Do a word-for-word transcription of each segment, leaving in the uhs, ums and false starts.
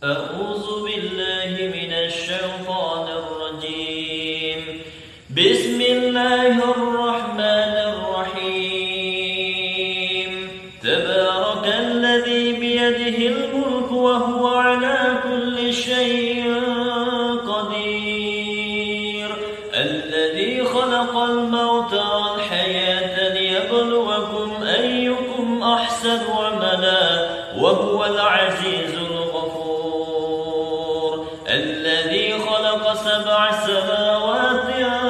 أعوذ بالله من الشيطان الرجيم. بسم الله الرحمن الرحيم. تبارك الذي بيده الملك وهو على كل شيء قدير. الذي خلق الموت والحياة ليبلوكم أيكم أحسن عملا وهو العزيز الغفور. الذي خلق سبع سماوات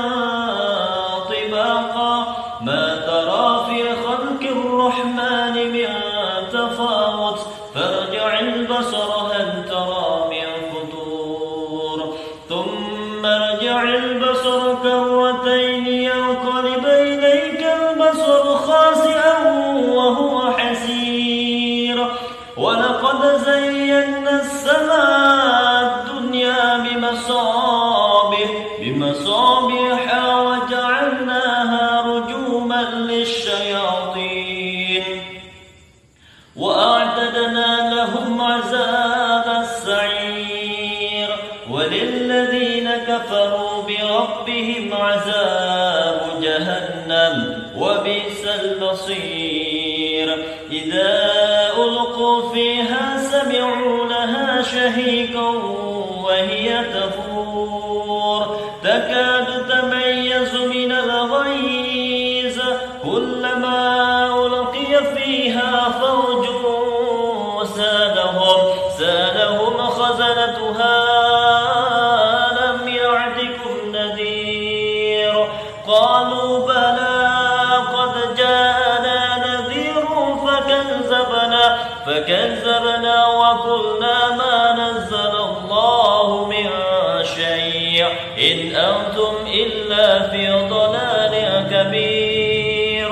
طباقا ما ترى في خلق الرحمن من تفاوت فارجع البصر هل ترى من فطور ثم ارجع البصر كرتين ينقلب إليك البصر خاسئا وهو حسير. ولقد زينا السماء الدنيا بمصابيح بمصابيح وجعلناها رجوما للشياطين وأعتدنا لهم عذاب السعير. وللذين كفروا بربهم عذاب جهنم وبئس المصير. إذا ألقوا فيها سمعوا لها شهيقا وهي تفور تكاد تميز من الغيظ كلما ألقي فيها فوج سالهم سالهم خزنتها ألم يعدكم نذير قالوا بلى قد جاءنا نذير فكذبنا فكذبنا وقلنا ما نزل الله من شيء إن أنتم إلا في ضلال كبير.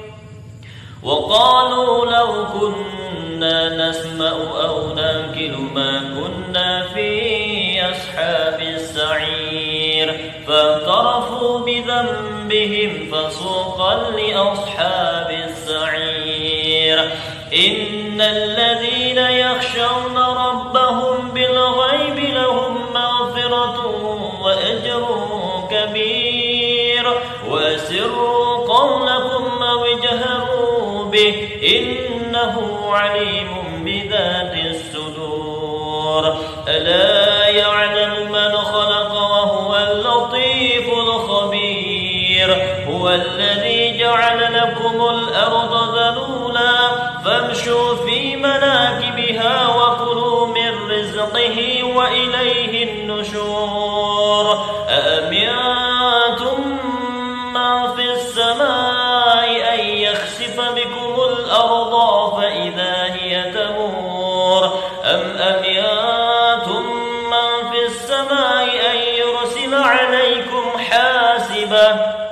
وقالوا لو كنا نسمع أو نأكل ما كنا في أصحاب السعير فاعترفوا بذنبهم فسوقا لأصحاب السعير. إن الذين يخشون ربهم بالغيب لهم مغفرة وأجر كبير. وأسروا قولكم أو اجهروا به إنه عليم بذات الصدور. ألا يعلم من خلق وهو اللطيف الخبير. هو الذي جعل لكم الأرض ذلولا فامشوا في مناكبها وكلوا من رزقه وإليه النشور. أأمنتم من في السماء أن يخسف بكم الأرض فإذا هي تمور أم أمنتم من في السماء أن يرسل عليكم حاسبا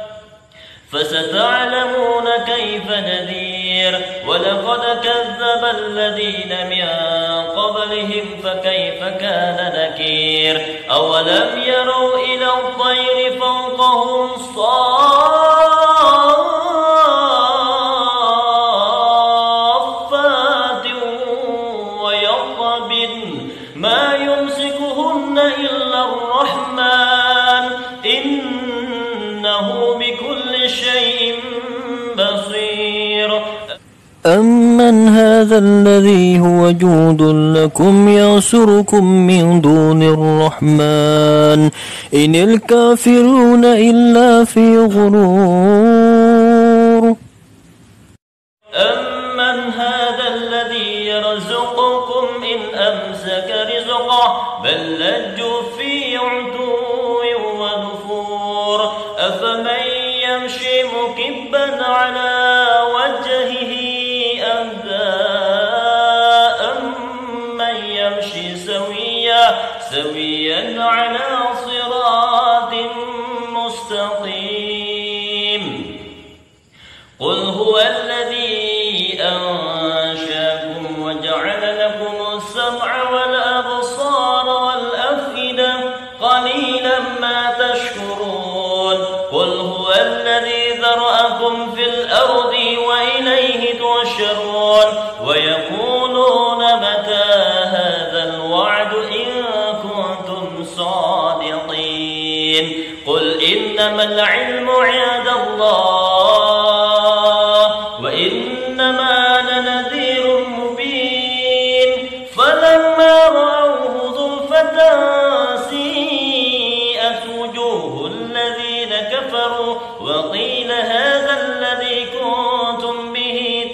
فستعلمون كيف نذير. ولقد كذب الذين من قبلهم فكيف كان نكير. أولم يروا إلى الطير فوقهم صافات ويقبضن ما يمسكهن إلا الرحمن إنه بكل شيء بصير. أمن هذا الذي هو جند لكم ينصركم من دون الرحمن إن الكافرون إلا في غرور. أمن هذا الذي يرزقكم إن أمسك رزقه بل لجوا في عتو ونفور. أفمن يمشي مكبا على وجهه أهدى أمن يمشي سويا سويا على صراط مستقيم. قل هو الذي أنشاكم وجعل لكم السمع والأبصار والأفئدة قليلا ما تشكرون. قل هو الذي ذرأكم في الأرض وإليه تحشرون ويقولون متى هذا الوعد إن كنتم صادقين قل إنما العلم عند الله وإنما أنا نذير مبين فلما رأوه زلفة سيئت وجوه الذين كفروا وقيل هذا الذي كنتم به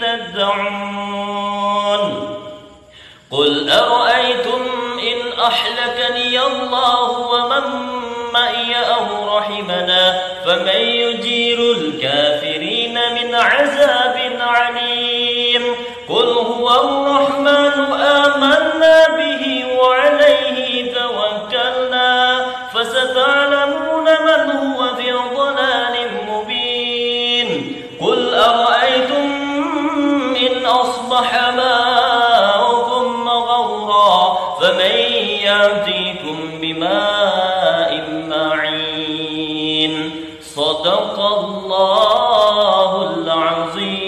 تدعون قل أرأيتم إن أحلكني الله ومن معي أو رحمنا فمن يجير الكافرين من عذاب عليم قل هو الرحمن آمنا به وعليه توكلنا فستعلمون من هو في ضلال مبين قل أرأيتم إن أصبح ماؤكم غورا فمن يأتيكم بماء معين صدق الله العظيم.